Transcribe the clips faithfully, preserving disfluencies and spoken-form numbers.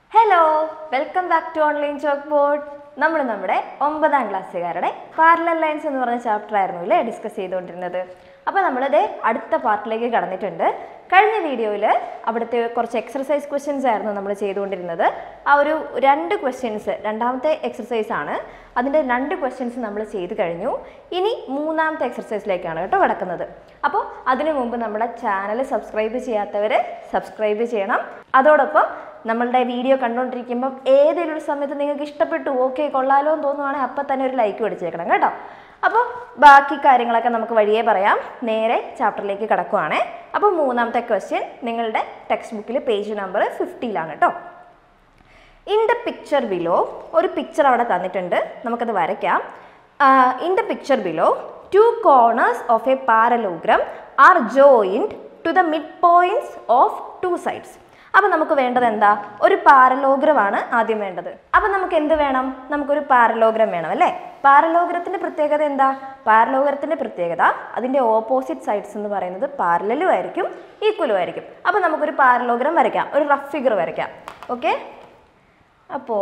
Hello, welcome back to Online Chalkboard. നമ്മൾ നമ്മുടെ ഒമ്പതാം ക്ലാസ്സുകാരുടെ പാരലൽ ലൈൻസ് എന്ന് പറഞ്ഞ ചാപ്റ്റർ ആയിരുന്നു അല്ലേ ഡിസ്കസ് ചെയ്തുകൊണ്ടിരുന്നത്. അപ്പോൾ നമ്മളിത് അടുത്ത പാർട്ടിലേക്ക് കടന്നിട്ടുണ്ട്. കഴിഞ്ഞ വീഡിയോയിൽ അവിടുത്തെ കുറച്ച് എക്സർസൈസ് ക്വസ്റ്റ്യൻസ് ആയിരുന്നു നമ്മൾ ചെയ്തുകൊണ്ടിരുന്നത്. ആ ഒരു രണ്ട് ക്വസ്റ്റ്യൻസ് രണ്ടാമത്തെ എക്സർസൈസ് ആണ്. അതിൻ്റെ രണ്ട് ക്വസ്റ്റ്യൻസ് നമ്മൾ ചെയ്ത് കഴിഞ്ഞു. ഇനി മൂന്നാമത്തെ എക്സർസൈസിലേക്കാണ് കേട്ടോ കിടക്കുന്നത്. അപ്പോൾ അതിനു മുമ്പ് നമ്മുടെ ചാനൽ സബ്സ്ക്രൈബ് ചെയ്യാത്തവർ സബ്സ്ക്രൈബ് ചെയ്യണം. അതോടൊപ്പം നമ്മളുടെ വീഡിയോ കണ്ടുകൊണ്ടിരിക്കുമ്പം ഏതെങ്കിലും ഒരു സമയത്ത് നിങ്ങൾക്ക് ഇഷ്ടപ്പെട്ടു ഓക്കെ കൊള്ളാലോ എന്ന് തോന്നുവാണെങ്കിൽ അപ്പം തന്നെ ഒരു ലൈക്ക് അടിച്ചേക്കണം കേട്ടോ. അപ്പോൾ ബാക്കി കാര്യങ്ങളൊക്കെ നമുക്ക് വഴിയേ പറയാം. നേരെ ചാപ്റ്ററിലേക്ക് കിടക്കുവാണേ. അപ്പോൾ മൂന്നാമത്തെ ക്വസ്റ്റ്യൻ നിങ്ങളുടെ ടെക്സ്റ്റ് ബുക്കിൽ പേജ് നമ്പർ ഫിഫ്റ്റിയിലാണ് കേട്ടോ. ഇൻ ദ പിക്ചർ ബിലോ ഒരു പിക്ചർ അവിടെ തന്നിട്ടുണ്ട്, നമുക്കത് വരയ്ക്കാം. In the picture below two corners of a parallelogram are joined to the mid points of two sides. അപ്പം നമുക്ക് വേണ്ടത് എന്താ? ഒരു പാരലോഗ്രമാണ് ആദ്യം വേണ്ടത്. അപ്പം നമുക്ക് എന്ത് വേണം? നമുക്കൊരു പാരലോഗ്രം വേണം അല്ലേ. പാരലോഗ്രത്തിൻ്റെ പ്രത്യേകത എന്താ? പാരലോഗ്രത്തിൻ്റെ പ്രത്യേകത അതിൻ്റെ ഓപ്പോസിറ്റ് സൈഡ്സ് എന്ന് പറയുന്നത് പാരലലും ആയിരിക്കും ഈക്വലും ആയിരിക്കും. അപ്പം നമുക്കൊരു പാരലോഗ്രം വരയ്ക്കാം, ഒരു റഫ് ഫിഗർ വരയ്ക്കാം. ഓക്കെ, അപ്പോൾ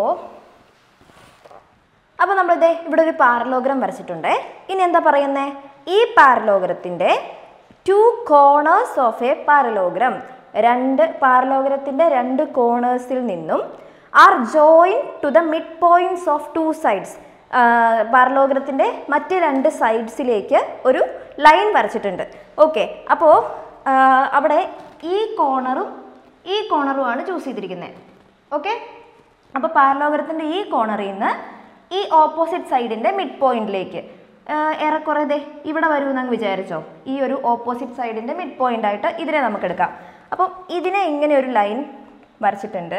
അപ്പോൾ നമ്മളിതേ ഇവിടെ ഒരു പാരലോഗ്രം വരച്ചിട്ടുണ്ട്. ഇനി എന്താ പറയുന്നത്? ഈ പാരലോഗ്രത്തിൻ്റെ two corners of a parallelogram, രണ്ട് പാരലോഗ്രത്തിൻ്റെ രണ്ട് കോർണേഴ്സിൽ നിന്നും are join to the mid points of two sides, പാരലോഗ്രത്തിൻ്റെ മറ്റ് രണ്ട് സൈഡ്സിലേക്ക് ഒരു ലൈൻ വരച്ചിട്ടുണ്ട്. ഓക്കെ, അപ്പോൾ അവിടെ ഈ കോർണറും ഈ കോർണറുമാണ് ചൂസ് ചെയ്തിരിക്കുന്നത്. ഓക്കെ, അപ്പോൾ പാരലോഗ്രത്തിൻ്റെ ഈ കോർണറിൽ നിന്ന് ഈ ഓപ്പോസിറ്റ് സൈഡിൻ്റെ മിഡ് പോയിന്റിലേക്ക് ഏറെക്കുറെ ദേ ഇവിടെ വരുമെന്നങ്ങ് വിചാരിച്ചോ. ഈ ഒരു ഓപ്പോസിറ്റ് സൈഡിൻ്റെ മിഡ് പോയിന്റ് ആയിട്ട് ഇതിനെ നമുക്ക് എടുക്കാം. അപ്പം ഇതിനെ ഇങ്ങനെ ഒരു ലൈൻ വരച്ചിട്ടുണ്ട്,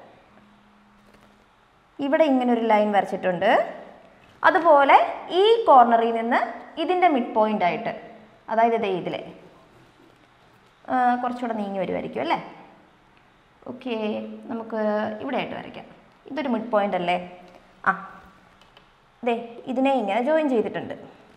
ഇവിടെ ഇങ്ങനെ ഒരു ലൈൻ വരച്ചിട്ടുണ്ട്. അതുപോലെ ഈ കോർണറിൽ നിന്ന് ഇതിൻ്റെ മിഡ് പോയിന്റ് ആയിട്ട്, അതായത് ഇതേ ഇതിലെ കുറച്ചുകൂടെ നീങ്ങി വരുമായിരിക്കും അല്ലേ. ഓക്കെ, നമുക്ക് ഇവിടെ ആയിട്ട് വരയ്ക്കാം. ഇതൊരു മിഡ് പോയിന്റ് അല്ലേ. ആ ദേ ഇതിനെ ഇങ്ങനെ ജോയിൻ ചെയ്തിട്ടുണ്ട്.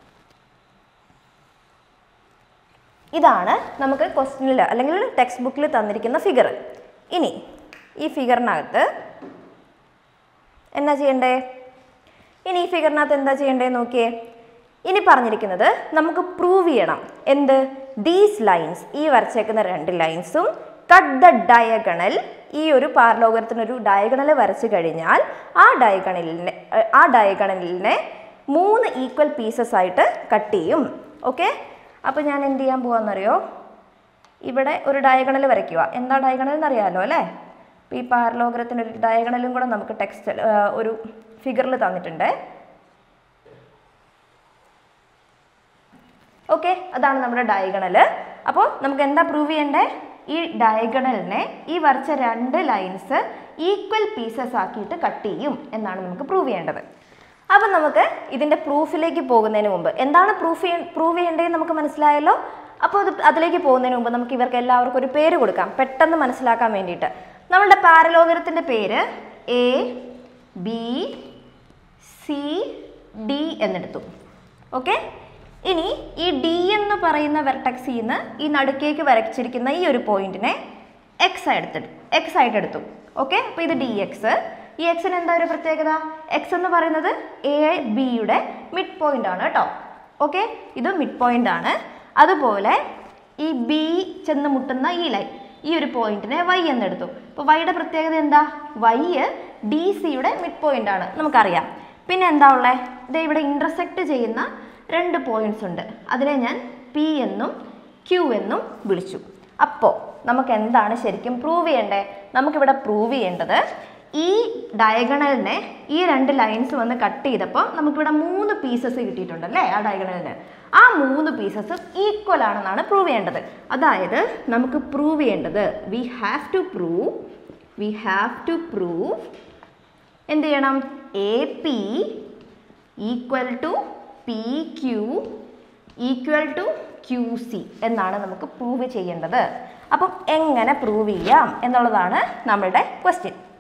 ഇതാണ് നമുക്ക് ക്വസ്റ്റ്യനിൽ അല്ലെങ്കിൽ ടെക്സ്റ്റ് ബുക്കിൽ തന്നിരിക്കുന്ന ഫിഗർ. ഇനി ഈ ഫിഗറിനകത്ത് എന്നാ ചെയ്യണ്ടേ? ഇനി ഈ ഫിഗറിനകത്ത് എന്താ ചെയ്യണ്ടേ നോക്കിയേ. ഇനി പറഞ്ഞിരിക്കുന്നത് നമുക്ക് പ്രൂവ് ചെയ്യണം എന്ത്? ദീസ് ലൈൻസ്, ഈ വരച്ചേക്കുന്ന രണ്ട് ലൈൻസും കട്ട് ദ ഡയഗണൽ, ഈ ഒരു പാരലോഗ്രത്തിനൊരു ഡയഗണൽ വരച്ചു കഴിഞ്ഞാൽ ആ ഡയഗണലിനെ ആ ഡയഗണലിനെ മൂന്ന് ഈക്വൽ പീസസ് ആയിട്ട് കട്ട് ചെയ്യും. ഓക്കെ, അപ്പോൾ ഞാൻ എന്ത് ചെയ്യാൻ പോവാന്നറിയോ? ഇവിടെ ഒരു ഡയഗണൽ വരയ്ക്കുക. എന്താ ഡയഗണൽ എന്നറിയാമല്ലോ അല്ലേ. അപ്പോൾ ഈ പാരലോഗ്രത്തിനൊരു ഡയഗണലും കൂടെ നമുക്ക് ടെക്സ്റ്റ് ഒരു ഫിഗറിൽ തന്നിട്ടുണ്ട്. ഓക്കെ, അതാണ് നമ്മുടെ ഡയഗണൽ. അപ്പോൾ നമുക്ക് എന്താ പ്രൂവ് ചെയ്യണ്ടേ? ഈ ഡയഗണലിനെ ഈ വരച്ച രണ്ട് ലൈൻസ് ഈക്വൽ പീസസ് ആക്കിയിട്ട് കട്ട് ചെയ്യും എന്നാണ് നമുക്ക് പ്രൂവ് ചെയ്യേണ്ടത്. അപ്പം നമുക്ക് ഇതിൻ്റെ പ്രൂഫിലേക്ക് പോകുന്നതിന് മുമ്പ് എന്താണ് പ്രൂഫ് ചെയ്യ പ്രൂവ് ചെയ്യേണ്ടതെന്ന് നമുക്ക് മനസ്സിലായല്ലോ. അപ്പോൾ അത് അതിലേക്ക് പോകുന്നതിന് മുമ്പ് നമുക്ക് ഇവർക്ക് എല്ലാവർക്കും ഒരു പേര് കൊടുക്കാം പെട്ടെന്ന് മനസ്സിലാക്കാൻ വേണ്ടിയിട്ട്. നമ്മളുടെ പാരലോഗ്രത്തിൻ്റെ പേര് എ ബി സി ഡി എന്നെടുത്തു. ഓക്കെ, ഇനി ഈ ഡി എന്ന് പറയുന്ന വെർട്ടക്സിൽ നിന്ന് ഈ നടുക്കേക്ക് വരച്ചിരിക്കുന്ന ഈ ഒരു പോയിന്റിനെ എക്സ് എടുത്തു എക്സ് ആയിട്ട് എടുത്തു. ഓക്കെ, അപ്പോൾ ഇത് ഡി എക്സ്. ഈ എക്സിന് എന്താ ഒരു പ്രത്യേകത? എക്സ് എന്ന് പറയുന്നത് എ ബിയുടെ മിഡ് പോയിന്റ് ആണ് കേട്ടോ. ഓക്കെ, ഇത് മിഡ് പോയിന്റ് ആണ്. അതുപോലെ ഈ ബി ചെന്ന് മുട്ടുന്ന ഈ ലൈൻ, ഈ ഒരു പോയിന്റിനെ വൈ എന്നെടുത്തു. അപ്പോൾ വൈയുടെ പ്രത്യേകത എന്താ? വൈ ഡി സിയുടെ മിഡ് പോയിന്റ് ആണ് നമുക്കറിയാം. പിന്നെ എന്താ ഉള്ളത്? ഇത് ഇവിടെ ഇന്റർസെക്ട് ചെയ്യുന്ന രണ്ട് പോയിന്റ്സ് ഉണ്ട്, അതിനെ ഞാൻ പി എന്നും ക്യൂ എന്നും വിളിച്ചു. അപ്പോൾ നമുക്ക് എന്താണ് ശരിക്കും പ്രൂവ് ചെയ്യേണ്ടത്? നമുക്കിവിടെ പ്രൂവ് ചെയ്യേണ്ടത് ഈ ഡയഗണലിനെ ഈ രണ്ട് ലൈൻസ് വന്ന് കട്ട് ചെയ്തപ്പോൾ നമുക്കിവിടെ മൂന്ന് പീസസ് കിട്ടിയിട്ടുണ്ടല്ലേ ആ ഡയഗണലിന്. ആ മൂന്ന് പീസസ് ഈക്വൽ ആണെന്നാണ് പ്രൂവ് ചെയ്യേണ്ടത്. അതായത് നമുക്ക് പ്രൂവ് ചെയ്യേണ്ടത് we have to prove we have to prove എന്ത് ചെയ്യണം? A P equal to P Q equal to Q C എന്നാണ് നമുക്ക് പ്രൂവ് ചെയ്യേണ്ടത്. അപ്പം എങ്ങനെ പ്രൂവ് ചെയ്യാം എന്നുള്ളതാണ് നമ്മളുടെ ക്വസ്റ്റ്യൻ.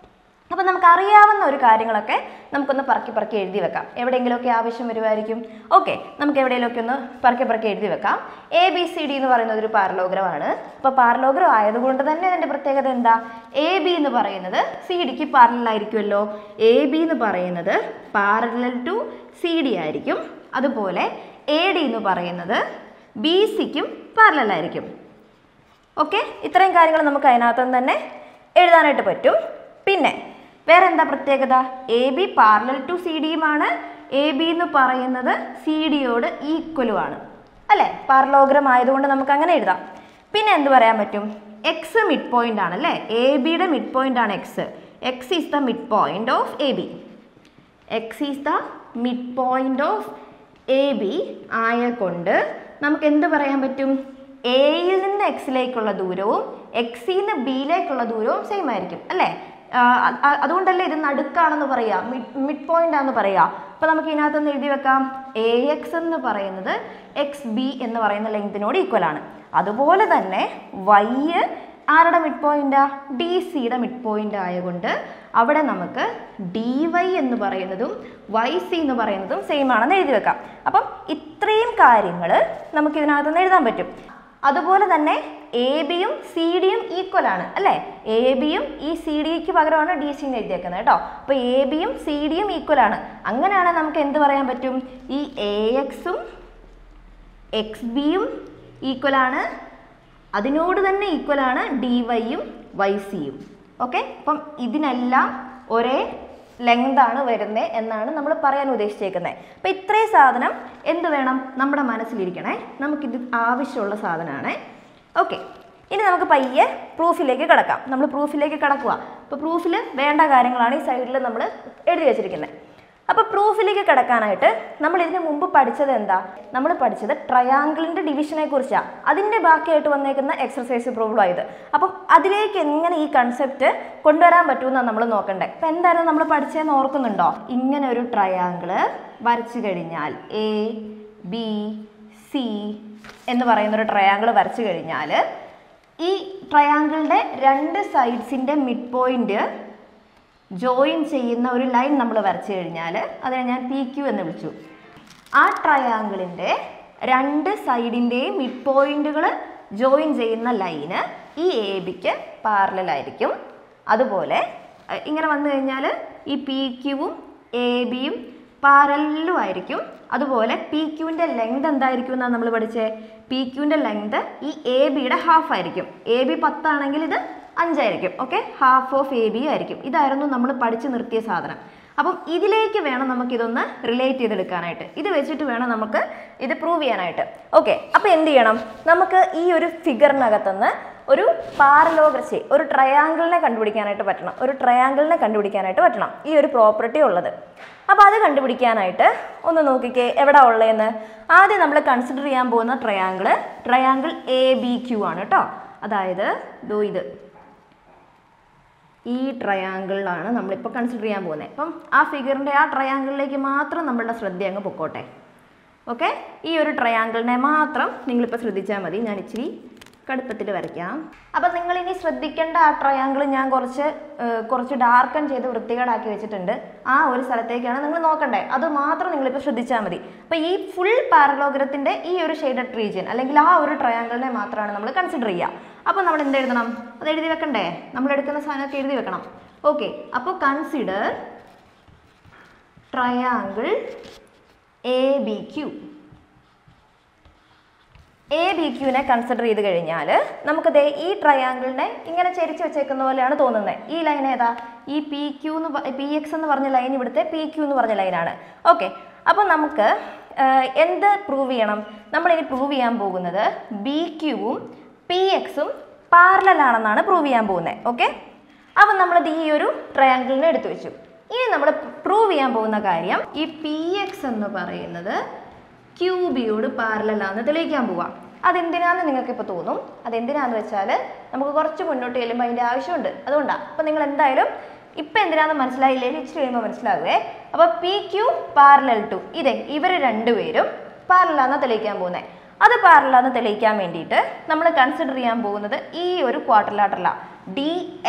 അപ്പോൾ നമുക്കറിയാവുന്ന ഒരു കാര്യങ്ങളൊക്കെ നമുക്കൊന്ന് പറക്കി പറക്കി എഴുതി വെക്കാം. എവിടെയെങ്കിലുമൊക്കെ ആവശ്യം വരുമായിരിക്കും. ഓക്കെ, നമുക്ക് എവിടെയെങ്കിലുമൊക്കെ ഒന്ന് പറക്കി പറക്കി എഴുതി വെക്കാം. എ ബി സി ഡി എന്ന് പറയുന്നത് ഒരു പാരലോഗ്രമാണ്. അപ്പോൾ പാരലോഗ്രം ആയതുകൊണ്ട് തന്നെ അതിൻ്റെ പ്രത്യേകത എന്താ? എ ബി എന്ന് പറയുന്നത് സി ഡിക്ക് പാരലലായിരിക്കുമല്ലോ. എ ബി എന്ന് പറയുന്നത് പാരലൽ ടു സി ഡി ആയിരിക്കും. അതുപോലെ എ ഡി എന്ന് പറയുന്നത് ബി സിക്കും പാരലലായിരിക്കും. ഓക്കെ, ഇത്രയും കാര്യങ്ങൾ നമുക്ക് അതിനകത്ത് നിന്ന് തന്നെ എഴുതാനായിട്ട് പറ്റും. പിന്നെ വേറെ എന്താ പ്രത്യേകത? A B parallel to C ഡിയുമാണ്. എ ബി എന്ന് പറയുന്നത് സി ഡിയോട് ഈക്വലുമാണ് അല്ലേ? പാരലോഗ്രം ആയതുകൊണ്ട് നമുക്ക് അങ്ങനെ എഴുതാം. പിന്നെ എന്ത് പറയാൻ പറ്റും? എക്സ് മിഡ് പോയിന്റ് ആണ് അല്ലേ? എ ബിയുടെ മിഡ് പോയിന്റ് ആണ് X. X is the mid point of A B. X is the mid point of A B ആയ കൊണ്ട് നമുക്ക് എന്ത് പറയാൻ പറ്റും? എയിൽ നിന്ന് എക്സിലേക്കുള്ള ദൂരവും എക്സിൽ നിന്ന് ബിയിലേക്കുള്ള ദൂരവും സെയിം ആയിരിക്കും അല്ലേ? അതുകൊണ്ടല്ലേ ഇത് നടുക്കാണെന്ന് പറയാ, മിഡ് മിഡ് പോയിന്റ് ആണെന്ന് പറയാ. അപ്പൊ നമുക്ക് ഇതിനകത്തൊന്ന് എഴുതി വെക്കാം. എ എക്സ് എന്ന് പറയുന്നത് എക്സ് ബി എന്ന് പറയുന്ന ലെങ്തിനോട് ഈക്വൽ ആണ്. അതുപോലെ തന്നെ വൈ ആരുടെ മിഡ് പോയിന്റാ? ഡി സിയുടെ മിഡ് പോയിന്റ് ആയതുകൊണ്ട് അവിടെ നമുക്ക് ഡി വൈ എന്ന് പറയുന്നതും വൈ സി എന്ന് പറയുന്നതും സെയിം ആണെന്ന് എഴുതി വെക്കാം. അപ്പം ഇത്രയും കാര്യങ്ങൾ നമുക്ക് ഇതിനകത്തുനിന്ന് എഴുതാൻ പറ്റും. അതുപോലെ തന്നെ എ ബിയും സി ഡിയും ഈക്വൽ ആണ് അല്ലേ? എ ബിയും ഈ സി ഡിക്ക് പകരമാണ് ഡി സി എന്ന് എഴുതിയേക്കുന്നത് കേട്ടോ. അപ്പോൾ എ ബിയും സി ഡിയും ഈക്വൽ ആണ്. അങ്ങനെയാണെങ്കിൽ നമുക്ക് എന്ത് പറയാൻ പറ്റും? ഈ എ എക്സും എക്സ് ബിയും ഈക്വൽ ആണ്. അതിനോട് തന്നെ ഈക്വൽ ആണ് ഡി വൈയും വൈ സിയും. ഓക്കെ, അപ്പം ഇതിനെല്ലാം ഒരേ ലെങ്ത് ആണ് വരുന്നത് എന്നാണ് നമ്മൾ പറയാൻ ഉദ്ദേശിച്ചേക്കുന്നത്. അപ്പം ഇത്രയും സാധനം എന്ത് വേണം? നമ്മുടെ മനസ്സിലിരിക്കണേ. നമുക്കിത് ആവശ്യമുള്ള സാധനമാണ്. ഓക്കെ, ഇനി നമുക്ക് പയ്യെ പ്രൂഫിലേക്ക് കിടക്കാം. നമ്മൾ പ്രൂഫിലേക്ക് കിടക്കുക. അപ്പോൾ പ്രൂഫിൽ വേണ്ട കാര്യങ്ങളാണ് ഈ സൈഡിൽ നമ്മൾ എഴുതി വെച്ചിരിക്കുന്നത്. അപ്പോൾ പ്രൂഫിലേക്ക് കിടക്കാനായിട്ട് നമ്മൾ ഇതിന് മുമ്പ് പഠിച്ചത് എന്താ? നമ്മൾ പഠിച്ചത് ട്രയാങ്കിളിൻ്റെ ഡിവിഷനെ കുറിച്ചാണ്. അതിൻ്റെ ബാക്കിയായിട്ട് വന്നേക്കുന്ന എക്സർസൈസ് പ്രോബ്ലം ആയത്. അപ്പം അതിലേക്ക് എങ്ങനെ ഈ കൺസെപ്റ്റ് കൊണ്ടുവരാൻ പറ്റുമെന്നാണ് നമ്മൾ നോക്കണ്ടേ. അപ്പം എന്തായാലും നമ്മൾ പഠിച്ചതെന്ന് ഓർക്കുന്നുണ്ടോ? ഇങ്ങനെ ഒരു ട്രയാങ്കിള് വരച്ചു കഴിഞ്ഞാൽ എ ബി സി എന്ന് പറയുന്നൊരു ട്രയാങ്കിൾ വരച്ചു കഴിഞ്ഞാൽ ഈ ട്രയാങ്കിളിൻ്റെ രണ്ട് സൈഡ്സിൻ്റെ മിഡ് പോയിന്റ് ജോയിൻ ചെയ്യുന്ന ഒരു ലൈൻ നമ്മൾ വരച്ചു കഴിഞ്ഞാൽ അതിനെ ഞാൻ പി ക്യു എന്ന് വിളിച്ചു. ആ ട്രയാങ്കിളിൻ്റെ രണ്ട് സൈഡിൻ്റെയും മിഡ് പോയിന്റുകൾ ജോയിൻ ചെയ്യുന്ന ലൈന് ഈ എ ബിക്ക് പാരലലായിരിക്കും. അതുപോലെ ഇങ്ങനെ വന്നു കഴിഞ്ഞാൽ ഈ പി ക്യുവും എ ബിയും പാരലലും ആയിരിക്കും. അതുപോലെ പി ക്യുവിൻ്റെ ലെങ്ത് എന്തായിരിക്കും എന്നാണ് നമ്മൾ പഠിച്ചത്? പി ക്യുവിൻ്റെ ലെങ്ത് ഈ എ ബിയുടെ ഹാഫ് ആയിരിക്കും. എ ബി പത്താണെങ്കിൽ ഇത് അഞ്ചായിരിക്കും. Okay, half of A B ആയിരിക്കും. ഇതായിരുന്നു നമ്മൾ പഠിച്ചു നിർത്തിയ സാധനം. അപ്പം ഇതിലേക്ക് വേണം നമുക്കിതൊന്ന് റിലേറ്റ് ചെയ്തെടുക്കാനായിട്ട്. ഇത് വെച്ചിട്ട് വേണം നമുക്ക് ഇത് പ്രൂവ് ചെയ്യാനായിട്ട്. ഓക്കെ, അപ്പോൾ എന്ത് ചെയ്യണം? നമുക്ക് ഈ ഒരു ഫിഗറിനകത്തുനിന്ന് ഒരു പാരലോഗ്രസി, ഒരു ട്രയാങ്കിളിനെ കണ്ടുപിടിക്കാനായിട്ട് പറ്റണം. ഒരു ട്രയാങ്കിളിനെ കണ്ടുപിടിക്കാനായിട്ട് പറ്റണം ഈ ഒരു പ്രോപ്പർട്ടി ഉള്ളത്. അപ്പോൾ അത് കണ്ടുപിടിക്കാനായിട്ട് ഒന്ന് നോക്കിക്കേ എവിടെ ഉള്ളതെന്ന്. ആദ്യം നമ്മൾ കൺസിഡർ ചെയ്യാൻ പോകുന്ന triangle triangle A B Q ആണ് കേട്ടോ. അതായത് ദോ ഇത് ഈ ട്രയാങ്കിളിലാണ് നമ്മളിപ്പോൾ കൺസിഡർ ചെയ്യാൻ പോകുന്നത്. അപ്പം ആ ഫിഗറിൻ്റെ ആ ട്രയാങ്കിളിലേക്ക് മാത്രം നമ്മളുടെ ശ്രദ്ധ അങ്ങ് പൊക്കോട്ടെ. ഓക്കെ, ഈ ഒരു ട്രയാങ്കിളിനെ മാത്രം നിങ്ങളിപ്പോൾ ശ്രദ്ധിച്ചാൽ മതി. ഞാൻ ഇച്ചിരി കടുപ്പത്തിൽ വരയ്ക്കാം. അപ്പം നിങ്ങളിനി ശ്രദ്ധിക്കേണ്ട ആ ട്രയാങ്കിൾ ഞാൻ കുറച്ച് കുറച്ച് ഡാർക്കൺ ചെയ്ത് വൃത്തികേടാക്കി വെച്ചിട്ടുണ്ട്. ആ ഒരു സ്ഥലത്തേക്കാണ് നിങ്ങൾ നോക്കണ്ടേ. അത് മാത്രം നിങ്ങളിപ്പോൾ ശ്രദ്ധിച്ചാൽ മതി. അപ്പോൾ ഈ ഫുൾ പാരലോഗ്രത്തിൻ്റെ ഈ ഒരു ഷെയ്ഡഡ് റീജിയൻ അല്ലെങ്കിൽ ആ ഒരു ട്രയാങ്കിളിനെ മാത്രമാണ് നമ്മൾ കൺസിഡർ ചെയ്യുക. അപ്പോൾ നമ്മൾ എന്ത് എഴുതണം? അത് എഴുതി വെക്കണ്ടേ? നമ്മൾ എടുക്കുന്ന സാധനമൊക്കെ എഴുതി വെക്കണം. ഓക്കെ, അപ്പോൾ consider triangle A B Q. A B ക്യുവിനെ കൺസിഡർ ചെയ്ത് കഴിഞ്ഞാൽ നമുക്ക് ദേ ഈ ട്രയാങ്കിളിനെ ഇങ്ങനെ ചെരിച്ച് വെച്ചേക്കുന്ന പോലെയാണ് തോന്നുന്നത്. ഈ ലൈൻ ഏതാ? ഈ പി ക്യു എന്ന് പി എക്സ് എന്ന് പറഞ്ഞ ലൈൻ ഇവിടുത്തെ പി ക്യു എന്ന് പറഞ്ഞ ലൈനാണ്. ഓക്കെ, അപ്പോൾ നമുക്ക് എന്ത് പ്രൂവ് ചെയ്യണം? നമ്മളിനി പ്രൂവ് ചെയ്യാൻ പോകുന്നത് ബി ക്യുവും പി എക്സും പാരലലാണെന്നാണ് പ്രൂവ് ചെയ്യാൻ പോകുന്നത്. ഓക്കെ, അപ്പം നമ്മളത് ഈ ഒരു ട്രയാങ്കിളിനെ എടുത്തു വെച്ചു. ഇനി നമ്മൾ പ്രൂവ് ചെയ്യാൻ പോകുന്ന കാര്യം ഈ പി എക്സ് എന്ന് പറയുന്നത് ക്യൂ ബിയോട് പാരലലാണെന്ന് തെളിയിക്കാൻ പോവാം. അതെന്തിനാന്ന് നിങ്ങൾക്ക് ഇപ്പോൾ തോന്നും. അതെന്തിനാന്ന് വെച്ചാൽ നമുക്ക് കുറച്ച് മുന്നോട്ട് ചെല്ലുമ്പോൾ അതിൻ്റെ ആവശ്യമുണ്ട്. അതുകൊണ്ടാണ്. അപ്പോൾ നിങ്ങൾ എന്തായാലും ഇപ്പം എന്തിനാന്ന് മനസ്സിലായില്ലെങ്കിൽ ഇച്ചിരി കഴിയുമ്പോൾ മനസ്സിലാകുവേ. അപ്പോൾ പി ക്യൂ പാരലൽ ടു ഇതേ ഇവർ രണ്ടുപേരും പാരലാണെന്ന് തെളിയിക്കാൻ പോകുന്നത്. അത് പാരലാണെന്ന് തെളിയിക്കാൻ വേണ്ടിയിട്ട് നമ്മൾ കൺസിഡർ ചെയ്യാൻ പോകുന്നത് ഈ ഒരു ക്വാഡ്രിലാറ്ററലാണ്. ഡി എക്സ്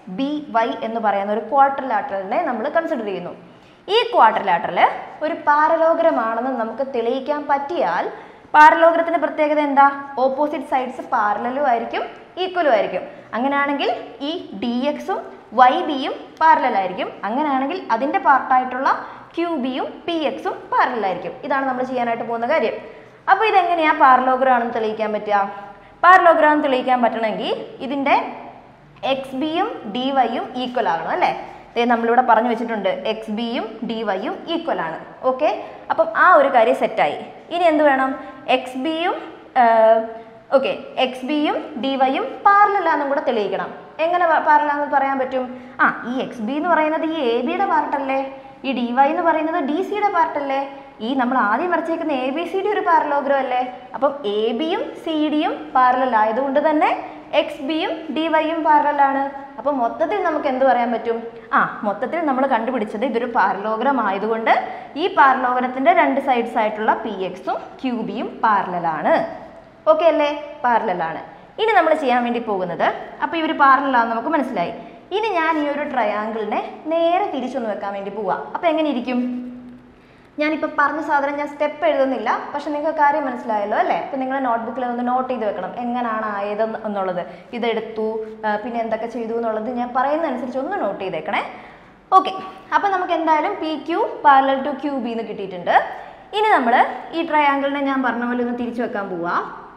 ബി വൈ എന്ന് പറയുന്ന ഒരു ക്വാഡ്രിലാറ്ററലിനെ നമ്മൾ കൺസിഡർ ചെയ്യുന്നു. ഈ ക്വാഡ്രിലാറ്ററൽ ഒരു പാരലോഗ്രാം ആണെന്ന് നമുക്ക് തെളിയിക്കാൻ പറ്റിയാൽ പാരലോഗ്രത്തിന്റെ പ്രത്യേകത എന്താ? ഓപ്പോസിറ്റ് സൈഡ്സ് പാരലലും ആയിരിക്കും ഈക്വലും ആയിരിക്കും. അങ്ങനെയാണെങ്കിൽ ഈ ഡി എക്സും വൈ ബിയും പാരലലായിരിക്കും. അങ്ങനെയാണെങ്കിൽ അതിൻ്റെ പാർട്ടായിട്ടുള്ള ക്യൂ ബിയും പി എക്സും പാരലലായിരിക്കും. ഇതാണ് നമ്മൾ ചെയ്യാനായിട്ട് പോകുന്ന കാര്യം. അപ്പോൾ ഇതെങ്ങനെയാ പാരലോഗ്രാം ആണെന്ന് തെളിയിക്കാൻ പറ്റുക? പാരലോഗ്രാം തെളിയിക്കാൻ പറ്റണമെങ്കിൽ ഇതിൻ്റെ എക്സ് ബിയും ഡി വൈയും ഈക്വൽ ആകണം അല്ലേ? നമ്മളിവിടെ പറഞ്ഞു വെച്ചിട്ടുണ്ട് എക്സ് ബിയും ഡി വൈയും ഈക്വൽ ആണ്. ഓക്കെ, അപ്പം ആ ഒരു കാര്യം സെറ്റായി. ഇനി എന്ത് വേണം? എക്സ് ബിയും ഓക്കെ എക്സ് ബിയും ഡി വൈയും പാരലലാന്നും കൂടെ തെളിയിക്കണം. എങ്ങനെ പാരലാന്ന് പറയാൻ പറ്റും? ആ ഈ എക്സ് ബി എന്ന് പറയുന്നത് ഈ എ ബിയുടെ പാർട്ടല്ലേ, ഈ ഡി വൈ എന്ന് പറയുന്നത് ഡി സിയുടെ പാർട്ടല്ലേ, ഈ നമ്മൾ ആദ്യം വരച്ചേക്കുന്ന എ ബി സി ഡി ഒരു പാരലോഗ്രാം അല്ലേ? അപ്പം എ ബിയും സി ഡിയും പാരലൽ ആയതുകൊണ്ട് തന്നെ എക്സ് ബിയും ഡി വൈയും പാരലലാണ്. അപ്പം മൊത്തത്തിൽ നമുക്ക് എന്ത് പറയാൻ പറ്റും? ആ മൊത്തത്തിൽ നമ്മൾ കണ്ടുപിടിച്ചത് ഇതൊരു പാരലോഗ്രാം ആയതുകൊണ്ട് ഈ പാരലോഗ്രത്തിന്റെ രണ്ട് സൈഡ്സ് ആയിട്ടുള്ള പി എക്സും ക്യൂ ബിയും പാരലലാണ്. ഓക്കെ അല്ലേ? പാരലലാണ്. ഇനി നമ്മൾ ചെയ്യാൻ വേണ്ടി പോകുന്നത്, അപ്പോൾ ഇവർ പാരലലാണെന്ന് നമുക്ക് മനസ്സിലായി. ഇനി ഞാൻ ഈ ഒരു ട്രയാങ്കിളിനെ നേരെ തിരിച്ചൊന്ന് വെക്കാൻ വേണ്ടി പോവാം. അപ്പോൾ എങ്ങനെ ഇരിക്കും? ഞാനിപ്പോൾ പറഞ്ഞ സാധനം ഞാൻ സ്റ്റെപ്പ് എഴുതുന്നില്ല, പക്ഷെ നിങ്ങൾക്ക് കാര്യം മനസ്സിലായല്ലോ അല്ലേ? അപ്പം നിങ്ങൾ നോട്ട്ബുക്കിൽ ഒന്ന് നോട്ട് ചെയ്ത് വെക്കണം എങ്ങനെയാണ് ആയത് എന്നുള്ളത്. ഇതെടുത്തു പിന്നെ എന്തൊക്കെ ചെയ്തു എന്നുള്ളത് ഞാൻ പറയുന്നതനുസരിച്ച് ഒന്ന് നോട്ട് ചെയ്തേക്കണേ. ഓക്കെ, അപ്പം നമുക്ക് എന്തായാലും P Q parallel to Q B എന്ന് കിട്ടിയിട്ടുണ്ട്. ഇനി നമ്മൾ ഈ ട്രയാങ്കിളിനെ ഞാൻ പറഞ്ഞ പോലെ ഒന്ന് തിരിച്ചു വെക്കാൻ പോവാ.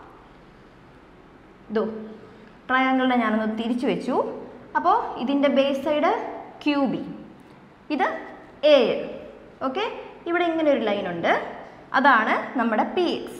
ഇതോ ട്രയാങ്കിളിനെ ഞാനൊന്ന് തിരിച്ചു വെച്ചു. അപ്പോൾ ഇതിൻ്റെ ബേസ് സൈഡ് ക്യൂ ബി, ഇത് എ. ഓക്കെ, ഇവിടെ ഇങ്ങനെ ഒരു ലൈൻ ഉണ്ട്, അതാണ് നമ്മുടെ പി എക്സ്.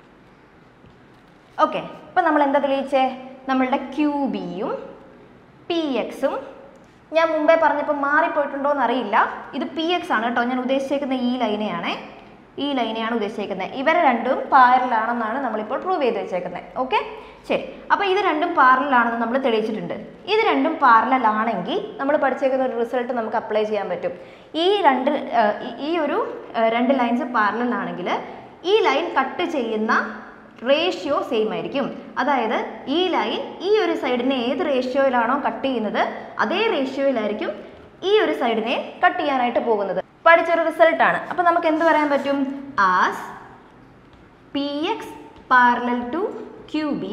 ഓക്കെ, ഇപ്പം നമ്മൾ എന്താ തെളിയിച്ചേ? നമ്മളുടെ ക്യൂ ബിയും പി എക്സും ഞാൻ മുമ്പേ പറഞ്ഞപ്പോൾ മാറിപ്പോയിട്ടുണ്ടോ എന്നറിയില്ല. ഇത് പി എക്സ് ആണ് കേട്ടോ, ഞാൻ ഉദ്ദേശിച്ചേക്കുന്ന ഈ ലൈനെയാണേ, ഈ ലൈനെയാണ് ഉദ്ദേശിക്കുന്നത്. ഇവരെ രണ്ടും പാരലാണെന്നാണ് നമ്മളിപ്പോൾ പ്രൂവ് ചെയ്ത് വെച്ചേക്കുന്നത്. ഓക്കെ, ശരി. അപ്പോൾ ഇത് രണ്ടും പാരലാണെന്ന് നമ്മൾ തെളിയിച്ചിട്ടുണ്ട്. ഇത് രണ്ടും പാരലാണെങ്കിൽ നമ്മൾ പഠിച്ചേക്കുന്ന ഒരു റിസൾട്ട് നമുക്ക് അപ്ലൈ ചെയ്യാൻ പറ്റും. ഈ രണ്ട് ഈ ഒരു രണ്ട് ലൈൻസ് പാരലാണെങ്കിൽ ഈ ലൈൻ കട്ട് ചെയ്യുന്ന റേഷ്യോ സെയിം ആയിരിക്കും. അതായത് ഈ ലൈൻ ഈ ഒരു സൈഡിനെ ഏത് റേഷ്യോയിലാണോ കട്ട് ചെയ്യുന്നത് അതേ റേഷ്യോയിലായിരിക്കും ഈ ഒരു സൈഡിനെ കട്ട് ചെയ്യാനായിട്ട് പോകുന്നത്. പഠിച്ചൊരു റിസൾട്ടാണ്. അപ്പോൾ നമുക്ക് എന്ത് പറയാൻ പറ്റും? As P X parallel to Q B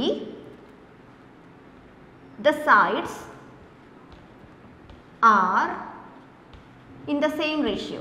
the sides are in the same ratio.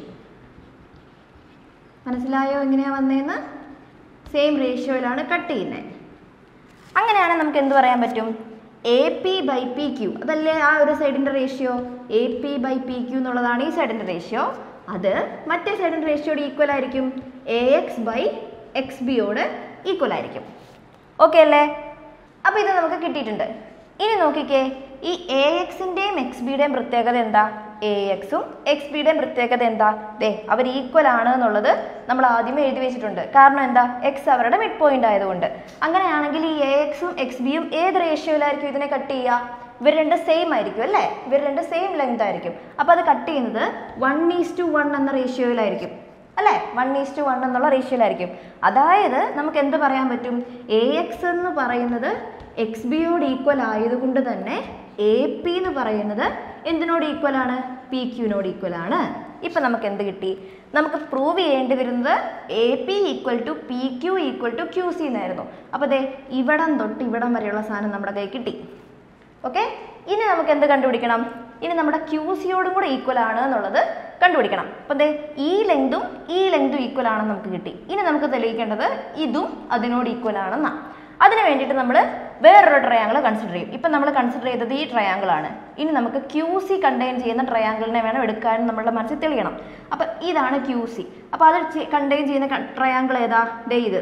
മനസ്സിലായോ എങ്ങനെയാ വന്നേന്ന്? സെയിം റേഷ്യോയിലാണ് കട്ട് ചെയ്യുന്നത്. അങ്ങനെയാണെങ്കിൽ നമുക്ക് എന്ത് പറയാൻ പറ്റും? A P by P Q, അതല്ലേ ആ ഒരു സൈഡിൻ്റെ ratio? A P by P Q എന്നുള്ളതാണ് ഈ സൈഡിൻ്റെ റേഷ്യോ. അത് മറ്റേ സൈഡിൻ്റെ റേഷ്യോട് ഈക്വൽ ആയിരിക്കും, എ എക്സ് ബൈ എക്സ് ബിയോട് ഈക്വൽ ആയിരിക്കും. ഓക്കെ അല്ലേ? അപ്പോൾ ഇത് നമുക്ക് കിട്ടിയിട്ടുണ്ട്. ഇനി നോക്കിക്കേ, ഈ എ എക്സിൻ്റെയും എക്സ് ബിയുടെയും പ്രത്യേകത എന്താ? എ എക്സും എക്സ് ബിയുടെയും പ്രത്യേകത എന്താ? ദേ അവർ ഈക്വൽ ആണ് എന്നുള്ളത് നമ്മൾ ആദ്യമേ എഴുതി വെച്ചിട്ടുണ്ട്. കാരണം എന്താ? എക്സ് അവരുടെ മിഡ് പോയിന്റ് ആയതുകൊണ്ട്. അങ്ങനെയാണെങ്കിൽ ഈ എ എക്സും എക്സ് ബിയും ഏത് റേഷ്യോയിലായിരിക്കും ഇതിനെ കട്ട് ചെയ്യുക? ഇവർ രണ്ട് സെയിം ആയിരിക്കും അല്ലേ? ഇവർ രണ്ട് സെയിം ലെങ്ത് ആയിരിക്കും. അപ്പോൾ അത് കട്ട് ചെയ്യുന്നത് വൺ ഈസ് ടു വൺ എന്ന റേഷ്യോയിലായിരിക്കും അല്ലേ? വൺ ഈസ് ടു വൺ എന്നുള്ള റേഷ്യോയിലായിരിക്കും. അതായത് നമുക്ക് എന്ത് പറയാൻ പറ്റും? എ എക്സ് എന്ന് പറയുന്നത് എക്സ് ബിയോട് ഈക്വൽ ആയതുകൊണ്ട് തന്നെ എ പി എന്ന് പറയുന്നത് എന്തിനോട് ഈക്വൽ ആണ്? പി ക്യൂവിനോട് ഈക്വൽ ആണ്. ഇപ്പം നമുക്ക് എന്ത് കിട്ടി? നമുക്ക് പ്രൂവ് ചെയ്യേണ്ടി വരുന്നത് A P equal to P Q equal to Q C എന്നായിരുന്നു. അപ്പോൾ ദേ ഇവിടം തൊട്ട് ഇവിടം വരെയുള്ള സാധനം നമ്മുടെ കയ്യിൽ കിട്ടി. ഓക്കെ, ഇനി നമുക്ക് എന്ത് കണ്ടുപിടിക്കണം? ഇനി നമ്മുടെ ക്യൂ സിയോടും കൂടെ ഈക്വൽ ആണ് എന്നുള്ളത് കണ്ടുപിടിക്കണം. അപ്പം ദേ ഈ ലെങ്തും ഈ ലെങ്തും ഈക്വൽ ആണെന്ന് നമുക്ക് കിട്ടി. ഇനി നമുക്ക് തെളിയിക്കേണ്ടത് ഇതും അതിനോട് ഈക്വൽ ആണെന്നാണ്. അതിന് വേണ്ടിയിട്ട് നമ്മൾ വേറൊരു ട്രയാങ്കിൾ കൺസിഡർ ചെയ്യും. ഇപ്പം നമ്മൾ കൺസിഡർ ചെയ്തത് ഈ ട്രയാങ്കിൾ ആണ്. ഇനി നമുക്ക് ക്യൂ സി കണ്ടെയ്ൻ ചെയ്യുന്ന ട്രയാങ്കിളിനെ വേണം എടുക്കാൻ നമ്മളുടെ മനസ്സിൽ തെളിയണം. അപ്പം ഇതാണ് ക്യൂ സി. അപ്പോൾ അത് കണ്ടെയ്ൻ ചെയ്യുന്ന ട്രയാങ്കിൾ ഏതാ? ദേ ഇത്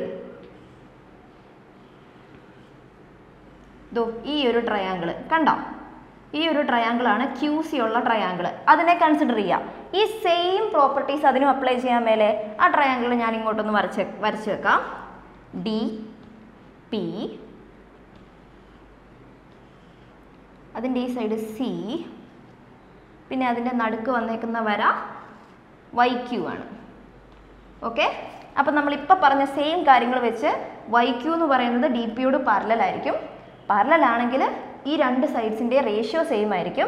ദോ ഈ ഒരു ട്രയാങ്കിൾ കണ്ടോ? ഈ ഒരു ട്രയാങ്കിൾ ആണ് ക്യൂ സി ഉള്ള ട്രയാങ്കിൾ. അതിനെ കൺസിഡർ ചെയ്യാം. ഈ സെയിം പ്രോപ്പർട്ടീസ് അതിനും അപ്ലൈ ചെയ്യാൻ മേലെ ആ ട്രയാങ്കിൾ ഞാൻ ഇങ്ങോട്ടൊന്ന് വരച്ച് വരച്ച് വെക്കാം. ഡി പി, അതിൻ്റെ ഈ സൈഡ് സി, പിന്നെ അതിൻ്റെ നടുക്ക് വന്നേക്കുന്ന വര വൈ ക്യൂ ആണ്. ഓക്കെ, അപ്പം നമ്മളിപ്പോൾ പറഞ്ഞ സെയിം കാര്യങ്ങൾ വെച്ച് വൈ ക്യൂ എന്ന് പറയുന്നത് ഡി പിയോട് പാരലൽ ആയിരിക്കും. പാരലൽ ആണെങ്കിൽ ഈ രണ്ട് സൈഡ്സിൻ്റെ റേഷ്യോ സെയിം ആയിരിക്കും.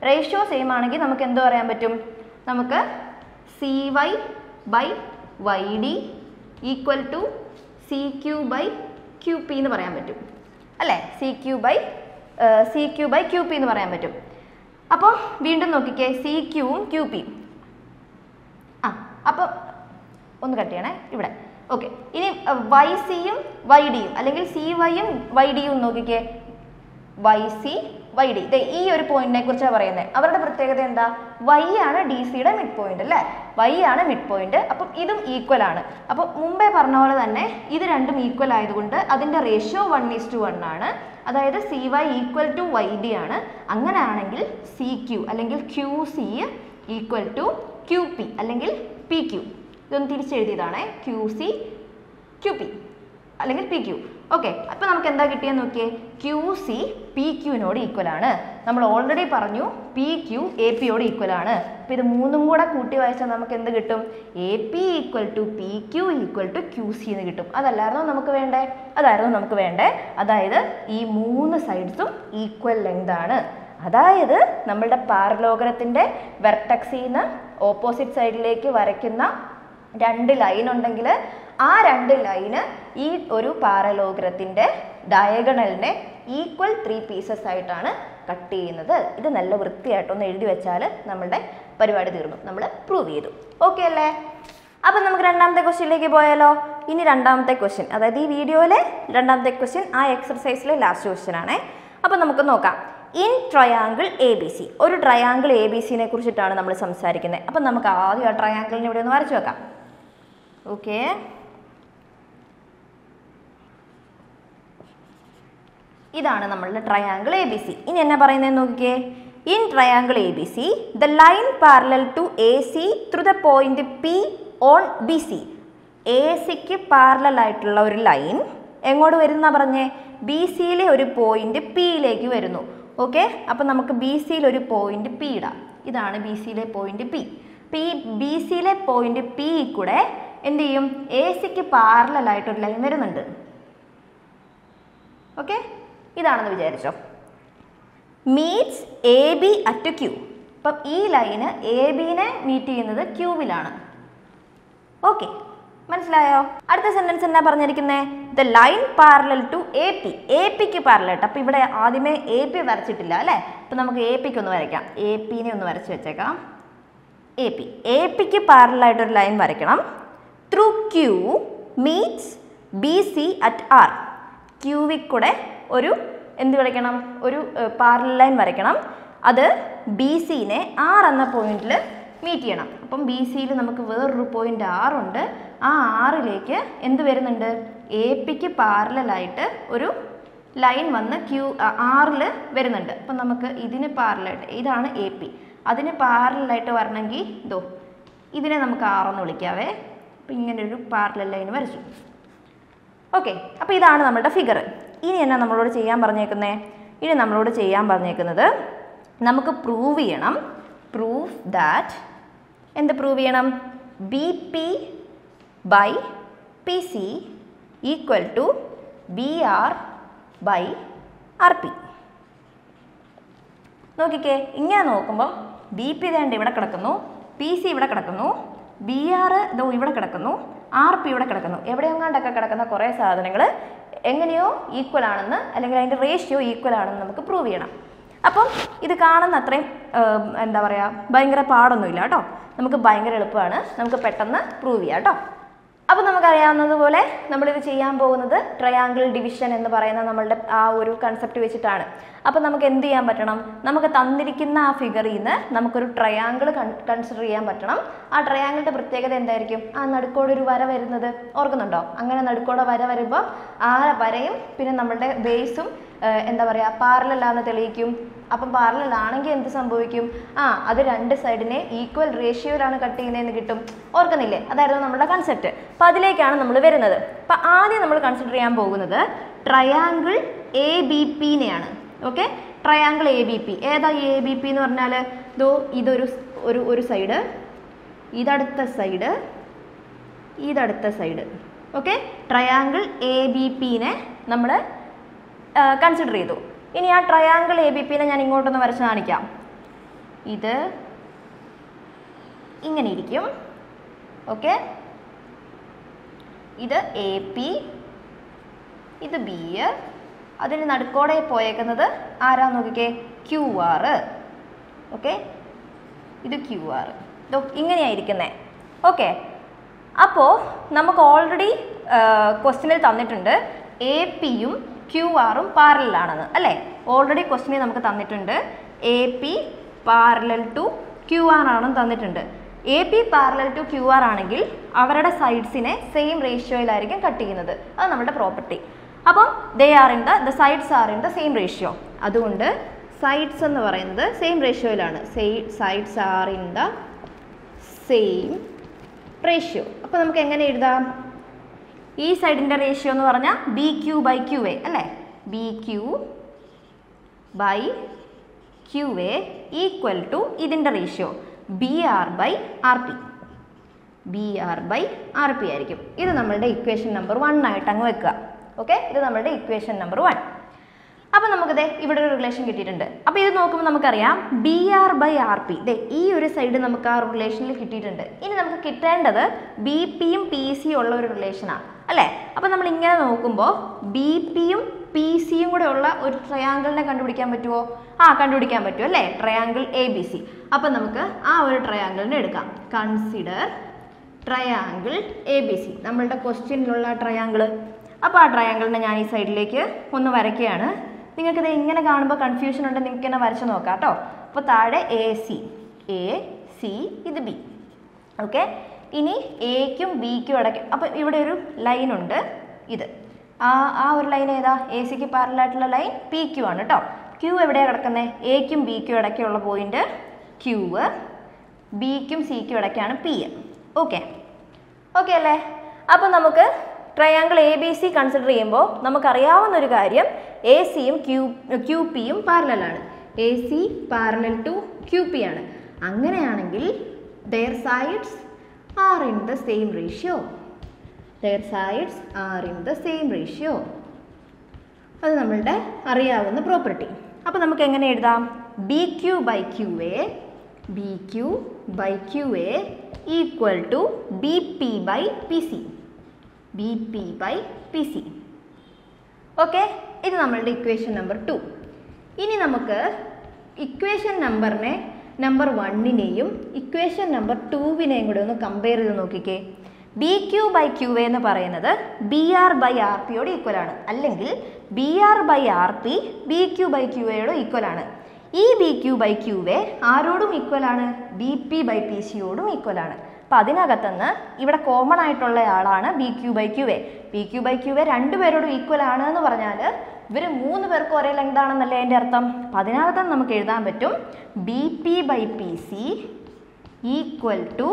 റേഷ്യോ സെയിം ആണെങ്കിൽ നമുക്ക് എന്ത് പറയാൻ പറ്റും? നമുക്ക് C Y by Y D equal to C Q by Q P എന്ന് പറയാൻ പറ്റും അല്ലേ? C Q by C Q by Q P എന്ന് പറയാൻ പറ്റും. അപ്പോൾ വീണ്ടും നോക്കിക്കേ, സി ക്യൂവും ക്യൂ പിയും. ആ അപ്പോൾ ഒന്ന് കട്ട് ചെയ്യണേ ഇവിടെ. ഓക്കെ, ഇനി വൈ സിയും വൈ ഡിയും അല്ലെങ്കിൽ സി വൈയും വൈ ഡിയും നോക്കിക്കേ, വൈ സി വൈ ഡി. ഈ ഒരു പോയിന്റിനെ കുറിച്ചാണ് പറയുന്നത്. അവരുടെ പ്രത്യേകത എന്താ? വൈ ആണ് ഡി സിയുടെ മിഡ് പോയിന്റ് അല്ലേ? വൈ ആണ് മിഡ് പോയിന്റ്. അപ്പം ഇതും ഈക്വൽ ആണ്. അപ്പോൾ മുമ്പേ പറഞ്ഞ പോലെ തന്നെ ഇത് രണ്ടും ഈക്വൽ ആയതുകൊണ്ട് അതിൻ്റെ ratio one is to one ആണ്. അതായത് C Y equal to Y D ആണ്. അങ്ങനെയാണെങ്കിൽ സി ക്യൂ അല്ലെങ്കിൽ Q C equal to Q P അല്ലെങ്കിൽ പി ക്യൂ. ഇതൊന്ന് തിരിച്ചെഴുതിയതാണേ, ക്യൂ സി ക്യൂ പി അല്ലെങ്കിൽ പി ക്യൂ. ഓക്കെ, അപ്പോൾ നമുക്ക് എന്താ കിട്ടിയെന്ന് നോക്കിയേ, ക്യൂ സി പി ക്യൂവിനോട് ഈക്വൽ ആണ്. നമ്മൾ ഓൾറെഡി പറഞ്ഞു പി ക്യൂ എ പിയോട് ഈക്വൽ ആണ്. അപ്പോൾ ഇത് മൂന്നും കൂടെ കൂട്ടി വായിച്ചാൽ നമുക്ക് എന്ത് കിട്ടും? A P equal to P Q equal to Q C എന്ന് കിട്ടും. അതല്ലായിരുന്നു നമുക്ക് വേണ്ടേ? അതായിരുന്നു നമുക്ക് വേണ്ടേ. അതായത് ഈ മൂന്ന് സൈഡ്സും ഈക്വൽ ലെങ്ത് ആണ്. അതായത് നമ്മളുടെ പാരലോഗ്രത്തിൻ്റെ വെർട്ടക്സിൽ നിന്ന് ഓപ്പോസിറ്റ് സൈഡിലേക്ക് വരയ്ക്കുന്ന രണ്ട് ലൈൻ ഉണ്ടെങ്കിൽ ആ രണ്ട് ലൈന് ഈ ഒരു പാരലോഗ്രത്തിൻ്റെ ഡയഗണലിനെ ഈക്വൽ ത്രീ പീസസ് ആയിട്ടാണ് കട്ട് ചെയ്യുന്നത്. ഇത് നല്ല വൃത്തിയായിട്ടൊന്ന് എഴുതി വെച്ചാൽ നമ്മളുടെ പരിപാടി തീർന്നു, നമ്മൾ പ്രൂവ് ചെയ്തു. ഓക്കെ അല്ലേ? അപ്പം നമുക്ക് രണ്ടാമത്തെ ക്വസ്റ്റ്യനിലേക്ക് പോയാലോ? ഇനി രണ്ടാമത്തെ ക്വസ്റ്റ്യൻ, അതായത് ഈ വീഡിയോയിലെ രണ്ടാമത്തെ ക്വസ്റ്റ്യൻ ആ എക്സർസൈസിലെ ലാസ്റ്റ് ക്വസ്റ്റ്യൻ ആണേ. അപ്പം നമുക്ക് നോക്കാം. In triangle A B C, ഒരു ട്രയാങ്കിൾ എ ബി സിനെ കുറിച്ചിട്ടാണ് നമ്മൾ സംസാരിക്കുന്നത്. അപ്പം നമുക്ക് ആദ്യം ആ ട്രയാങ്കിളിനെ ഇവിടെ ഒന്ന് വരച്ചു വെക്കാം. ഓക്കെ, ഇതാണ് നമ്മളുടെ ട്രയാങ്കിൾ എ ബി സി. ഇനി എന്നാ പറയുന്നത് നോക്കിക്കേ. In triangle A B C the line parallel to A C through the point P on B C. A സിക്ക് പാരലൽ ആയിട്ടുള്ള ഒരു ലൈൻ എങ്ങോട്ട് വരുന്ന പറഞ്ഞേ? ബി സിയിലെ ഒരു പോയിന്റ് പിയിലേക്ക് വരുന്നു. ഓക്കെ, അപ്പം നമുക്ക് ബി സിയിൽ ഒരു പോയിന്റ് പി ഇടാം. ഇതാണ് ബി സിയിലെ പോയിന്റ് പി. പി ബി സിയിലെ പോയിന്റ് പി കൂടെ എന്ത് ചെയ്യും? എ സിക്ക് പാരലലായിട്ടൊരു ലൈൻ വരുന്നുണ്ട്. ഓക്കെ, ഇതാണെന്ന് വിചാരിച്ചോ. Meets A B at Q. അപ്പം ഈ ലൈന് എ ബിനെ മീറ്റ് ചെയ്യുന്നത് ക്യൂവിലാണ്. ഓക്കെ, മനസ്സിലായോ? അടുത്ത സെന്റൻസ് എന്നാ പറഞ്ഞിരിക്കുന്നത്? The line parallel to A P. A പിക്ക് പാരലായിട്ട്. അപ്പം ഇവിടെ ആദ്യമേ എ പി വരച്ചിട്ടില്ല അല്ലേ? അപ്പം നമുക്ക് എ പിക്ക് ഒന്ന് വരയ്ക്കാം. എ പിനെ ഒന്ന് വരച്ച് വെച്ചേക്കാം. എ പി എ പിക്ക് പാരലായിട്ടൊരു ലൈൻ വരയ്ക്കണം. Through Q meets B C at R. ക്യൂവിൽ കൂടെ ഒരു എന്ത് വരയ്ക്കണം? ഒരു പാരലൽ ലൈൻ വരയ്ക്കണം. അത് ബി സിനെ ആർ എന്ന പോയിന്റിൽ മീറ്റ് ചെയ്യണം. അപ്പം ബി സിയിൽ നമുക്ക് വേറൊരു പോയിന്റ് ആറുണ്ട്. ആ ആറിലേക്ക് എന്ത് വരുന്നുണ്ട്? എ പിക്ക് പാരലായിട്ട് ഒരു ലൈൻ വന്ന് ക്യൂ ആറിൽ വരുന്നുണ്ട്. അപ്പം നമുക്ക് ഇതിന് പാരലായിട്ട്, ഇതാണ് എ പി, അതിന് പാരലായിട്ട് വരണമെങ്കിൽ ഇതോ ഇതിനെ നമുക്ക് ആറെന്ന് വിളിക്കാവേ. അപ്പം ഇങ്ങനെ ഒരു പാരലൽ ലൈൻ വരച്ചു. ഓക്കെ, അപ്പോൾ ഇതാണ് നമ്മുടെ ഫിഗർ. ഇനി എന്നാ നമ്മളോട് ചെയ്യാൻ പറഞ്ഞേക്കുന്നത്? ഇനി നമ്മളോട് ചെയ്യാൻ പറഞ്ഞേക്കുന്നത് നമുക്ക് പ്രൂവ് ചെയ്യണം. പ്രൂഫ് ദാറ്റ് എന്ത് പ്രൂവ് ചെയ്യണം? B P by P C equal to B R by R P. നോക്കിക്കേ, ഇങ്ങനെ നോക്കുമ്പോൾ ബി പി വേണ്ട ഇവിടെ കിടക്കുന്നു, പി സി ഇവിടെ കിടക്കുന്നു, ബി ആർ ഇതോ ഇവിടെ കിടക്കുന്നു, ആർ പി ഇവിടെ കിടക്കുന്നു. എവിടെയെങ്ങാണ്ടൊക്കെ കിടക്കുന്ന കുറേ സാധനങ്ങൾ എങ്ങനെയോ ഈക്വൽ ആണെന്ന്, അല്ലെങ്കിൽ അതിൻ്റെ റേഷ്യോ ഈക്വൽ ആണെന്ന് നമുക്ക് പ്രൂവ് ചെയ്യണം. അപ്പം ഇത് കാണുന്ന അത്രയും എന്താ പറയുക, ഭയങ്കര പാടൊന്നുമില്ല കേട്ടോ. നമുക്ക് ഭയങ്കര എളുപ്പമാണ്, നമുക്ക് പെട്ടെന്ന് പ്രൂവ് ചെയ്യാം കേട്ടോ. അപ്പോൾ നമുക്കറിയാവുന്നതുപോലെ നമ്മളിത് ചെയ്യാൻ പോകുന്നത് ട്രയാങ്കിൾ ഡിവിഷൻ എന്ന് പറയുന്ന നമ്മളുടെ ആ ഒരു കൺസെപ്റ്റ് വെച്ചിട്ടാണ്. അപ്പോൾ നമുക്ക് എന്ത് ചെയ്യാൻ പറ്റണം? നമുക്ക് തന്നിരിക്കുന്ന ആ ഫിഗറിൽ നിന്ന് നമുക്കൊരു ട്രയാങ്കിൾ കൺസിഡർ ചെയ്യാൻ പറ്റണം. ആ ട്രയാങ്കിളിൻ്റെ പ്രത്യേകത എന്തായിരിക്കും? ആ നടുക്കോടൊരു വര വരുന്നത് ഓർക്കുന്നുണ്ടോ? അങ്ങനെ നടുക്കോടെ വര വരുമ്പോൾ ആ വരയും പിന്നെ നമ്മളുടെ ബേസും എന്താ പറയുക പാരലലാണെന്ന് തെളിയിക്കും. അപ്പം പാരലലാണെങ്കിൽ എന്ത് സംഭവിക്കും? ആ അത് രണ്ട് സൈഡിനെ ഈക്വൽ റേഷ്യോയിലാണ് കട്ട് ചെയ്യുന്നതെന്ന് കിട്ടും. ഓർക്കുന്നില്ലേ? അതായിരുന്നു നമ്മുടെ കൺസെപ്റ്റ്. അപ്പം അതിലേക്കാണ് നമ്മൾ വരുന്നത്. അപ്പം ആദ്യം നമ്മൾ കൺസിഡർ ചെയ്യാൻ പോകുന്നത് ട്രയാങ്കിൾ എ ബി പിന്നെയാണ്. Okay, triangle A B P. ഏതാ എ ബി പി എന്ന് പറഞ്ഞാൽ? ദോ ഇതൊരു ഒരു ഒരു സൈഡ്, ഇതടുത്ത സൈഡ്, ഇതടുത്ത side. Okay, triangle A B പിനെ നമ്മൾ കൺസിഡർ ചെയ്തു. ഇനി ആ ട്രയാങ്കിൾ എ ബി പിനെ ഞാൻ ഇങ്ങോട്ടൊന്ന് വരച്ച് കാണിക്കാം. ഇത് ഇങ്ങനെ ഇരിക്കും. ഓക്കെ, ഇത് എ പി, ഇത് ബി, അതിന് നടുക്കോടെ പോയേക്കുന്നത് ആരാ നോക്കിക്കേ, ക്യു ആർ. ഓക്കെ, ഇത് ക്യു ആർ. ഇങ്ങനെയായിരിക്കുന്നേ. ഓക്കെ, അപ്പോൾ നമുക്ക് ഓൾറെഡി ക്വസ്റ്റ്യനിൽ തന്നിട്ടുണ്ട് എ പിയും ക്യു ആറും പാരലലാണെന്ന് അല്ലേ. ഓൾറെഡി ക്വസ്റ്റ്യനിൽ നമുക്ക് തന്നിട്ടുണ്ട് A P parallel to Q R ആണെന്ന് തന്നിട്ടുണ്ട്. A P parallel to Q R ആണെങ്കിൽ അവരുടെ സൈഡ്സിനെ സെയിം റേഷ്യോയിലായിരിക്കും കട്ട് ചെയ്യുന്നത്. അത് നമ്മുടെ പ്രോപ്പർട്ടി. അപ്പം they are in the the sides are in the same ratio. അതുകൊണ്ട് സൈഡ്സ് എന്ന് പറയുന്നത് സെയിം റേഷ്യോയിലാണ്. Sides are in the same ratio. അപ്പോൾ നമുക്ക് എങ്ങനെ എഴുതാം? ഈ സൈഡിൻ്റെ റേഷ്യോ എന്ന് പറഞ്ഞാൽ B Q by Q A അല്ലേ. B Q by Q A equal to ഇതിൻ്റെ ratio B R by R P. B R by R P ആയിരിക്കും. ഇത് നമ്മളുടെ ഇക്വേഷൻ നമ്പർ വൺ ആയിട്ട് അങ്ങ് വെക്കുക. ഓക്കെ, ഇത് നമ്മളുടെ ഇക്വേഷൻ നമ്പർ വൺ. അപ്പോൾ നമുക്കിത് ഇവിടെ ഒരു റിലേഷൻ കിട്ടിയിട്ടുണ്ട്. അപ്പോൾ ഇത് നോക്കുമ്പോൾ നമുക്കറിയാം B R by R P. ദേ ഈ ഒരു സൈഡ് നമുക്ക് ആ റിലേഷനിൽ കിട്ടിയിട്ടുണ്ട്. ഇനി നമുക്ക് കിട്ടേണ്ടത് ബി പിയും പി സിയും ഉള്ള ഒരു റിലേഷനാണ് അല്ലേ. അപ്പോൾ നമ്മൾ ഇങ്ങനെ നോക്കുമ്പോൾ ബി പിയും പി സിയും കൂടെ ഉള്ള ഒരു ട്രയാങ്കിളിനെ കണ്ടുപിടിക്കാൻ പറ്റുമോ? ആ, കണ്ടുപിടിക്കാൻ പറ്റും അല്ലേ. Triangle A B C. അപ്പം നമുക്ക് ആ ഒരു ട്രയാങ്കിളിനെ എടുക്കാം. Consider triangle A B C, നമ്മളുടെ ക്വസ്റ്റ്യനിലുള്ള ട്രയാങ്കിൾ. അപ്പോൾ ആ ട്രയാങ്കിളിനെ ഞാൻ ഈ സൈഡിലേക്ക് ഒന്ന് വരയ്ക്കുകയാണ്. നിങ്ങൾക്കിത് ഇങ്ങനെ കാണുമ്പോൾ കൺഫ്യൂഷൻ ഉണ്ട്, നിങ്ങൾക്ക് തന്നെ വരച്ച് നോക്കാം കേട്ടോ. അപ്പോൾ താഴെ എ സി, എ സി, ഇത് ബി. ഓക്കെ, ഇനി എക്കും ബിക്കും ഇടയ്ക്ക് അപ്പോൾ ഇവിടെ ഒരു ലൈനുണ്ട്. ഇത് ആ ആ ഒരു ലൈൻ ഏതാ? എ സിക്ക് പാരലായിട്ടുള്ള ലൈൻ പി ക്യു ആണ് കേട്ടോ. ക്യൂ എവിടെയാണ് കിടക്കുന്നത്? എക്കും ബിക്കും ഇടയ്ക്കുള്ള പോയിന്റ് ക്യൂ, ബിക്കും സിക്കും ഇടയ്ക്കാണ് പി. ഓക്കെ ഓക്കെ അല്ലേ. അപ്പോൾ നമുക്ക് triangle A B C consider ചെയ്യുമ്പോൾ നമുക്കറിയാവുന്ന ഒരു കാര്യം എ സിയും ക്യൂ ക്യൂ പിയും പാരലലാണ്. A C parallel to Q P ആണ്. അങ്ങനെയാണെങ്കിൽ their sides are in the same ratio. their sides are in the same ratio. അത് നമ്മളുടെ അറിയാവുന്ന പ്രോപ്പർട്ടി. അപ്പോൾ നമുക്ക് എങ്ങനെ എഴുതാം? B Q by Q A, B Q by Q A equal to B P by P C, B P by P C. Okay, ഇത് നമ്മളുടെ equation number two. ഇനി നമുക്ക് ഇക്വേഷൻ നമ്പറിനെ നമ്പർ വണ്ണിനെയും ഇക്വേഷൻ നമ്പർ ടൂവിനെയും കൂടെ ഒന്ന് കമ്പയർ ചെയ്ത് നോക്കിക്കേ. B Q by Q A എന്ന് പറയുന്നത് ബി ആർ ബൈ ആർ പിയോട് ഈക്വൽ ആണ്. അല്ലെങ്കിൽ B R by R P B Q by Q എയോട് equal ആണ്. ഈ B Q by Q A ആരോടും ഈക്വൽ ആണ്? ബി പി ബൈ പി സിയോടും ഈക്വൽ ആണ്. അപ്പം അതിനകത്തുനിന്ന് ഇവിടെ കോമൺ ആയിട്ടുള്ള ആളാണ് B Q by Q A. B Q by Q A രണ്ടുപേരോടും ഈക്വൽ ആണ് എന്ന് പറഞ്ഞാൽ ഇവർ മൂന്ന് പേർക്കും ഒരേ ലെങ്ത് ആണെന്നല്ലേ അതിൻ്റെ അർത്ഥം. അപ്പം അതിനകത്തുനിന്ന് നമുക്ക് എഴുതാൻ പറ്റും B P by P C equal to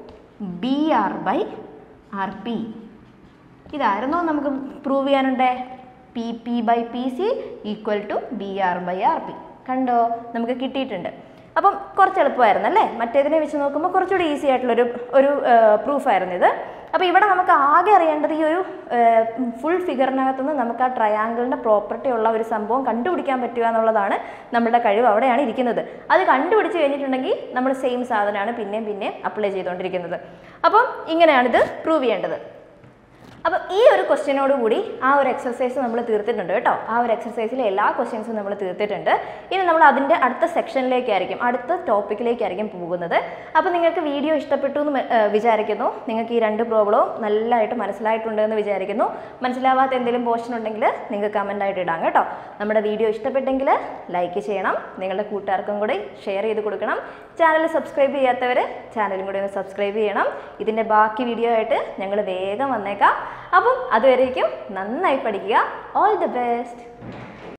B R by R P. ഇതായിരുന്നോ നമുക്ക് പ്രൂവ് ചെയ്യാനുണ്ടേ? P P by P C equal to B R by R P. കണ്ടോ, നമുക്ക് കിട്ടിയിട്ടുണ്ട്. അപ്പം കുറച്ച് എളുപ്പമായിരുന്നു അല്ലേ. മറ്റേതിനെ വെച്ച് നോക്കുമ്പോൾ കുറച്ചുകൂടി ഈസി ആയിട്ടുള്ളൊരു ഒരു പ്രൂഫായിരുന്നു ഇത്. അപ്പോൾ ഇവിടെ നമുക്ക് ആകെ അറിയേണ്ടത് ഈ ഒരു ഫുൾ ഫിഗറിനകത്തുനിന്ന് നമുക്ക് ആ ട്രയാങ്കിളിൻ്റെ പ്രോപ്പർട്ടി ഉള്ള ഒരു സംഭവം കണ്ടുപിടിക്കാൻ പറ്റുക എന്നുള്ളതാണ് നമ്മുടെ കഴിവ്. അവിടെയാണ് ഇരിക്കുന്നത്. അത് കണ്ടുപിടിച്ച് കഴിഞ്ഞിട്ടുണ്ടെങ്കിൽ നമ്മൾ സെയിം സാധനമാണ് പിന്നെയും പിന്നെയും അപ്ലൈ ചെയ്തുകൊണ്ടിരിക്കുന്നത്. അപ്പം ഇങ്ങനെയാണിത് പ്രൂവ് ചെയ്യേണ്ടത്. അപ്പം ഈ ഒരു ക്വസ്റ്റ്യനോട് കൂടി ആ ഒരു എക്സസൈസ് നമ്മൾ തീർത്തിട്ടുണ്ട് കേട്ടോ. ആ ഒരു എക്സസൈസിലെ എല്ലാ ക്വസ്റ്റ്യൻസും നമ്മൾ തീർത്തിട്ടുണ്ട്. ഇനി നമ്മൾ അതിൻ്റെ അടുത്ത സെക്ഷനിലേക്കായിരിക്കും, അടുത്ത ടോപ്പിക്കിലേക്കായിരിക്കും പോകുന്നത്. അപ്പോൾ നിങ്ങൾക്ക് വീഡിയോ ഇഷ്ടപ്പെട്ടു എന്ന് വിചാരിക്കുന്നു. നിങ്ങൾക്ക് ഈ രണ്ട് പ്രോബ്ലവും നല്ലതായിട്ട് മനസ്സിലായിട്ടുണ്ടെന്ന് വിചാരിക്കുന്നു. മനസ്സിലാവാത്ത എന്തെങ്കിലും പോർഷൻ ഉണ്ടെങ്കിൽ നിങ്ങൾക്ക് കമൻ്റായിട്ട് ഇടാം കേട്ടോ. നമ്മുടെ വീഡിയോ ഇഷ്ടപ്പെട്ടെങ്കിൽ ലൈക്ക് ചെയ്യണം, നിങ്ങളുടെ കൂട്ടുകാർക്കും കൂടി ഷെയർ ചെയ്ത് കൊടുക്കണം. ചാനൽ സബ്സ്ക്രൈബ് ചെയ്യാത്തവർ ചാനലും കൂടി ഒന്ന് സബ്സ്ക്രൈബ് ചെയ്യണം. ഇതിൻ്റെ ബാക്കി വീഡിയോ ആയിട്ട് ഞങ്ങൾ വേഗം വന്നേക്കാം. അപ്പം അതുവരേക്കും നന്നായി പഠിക്കുക. All the best.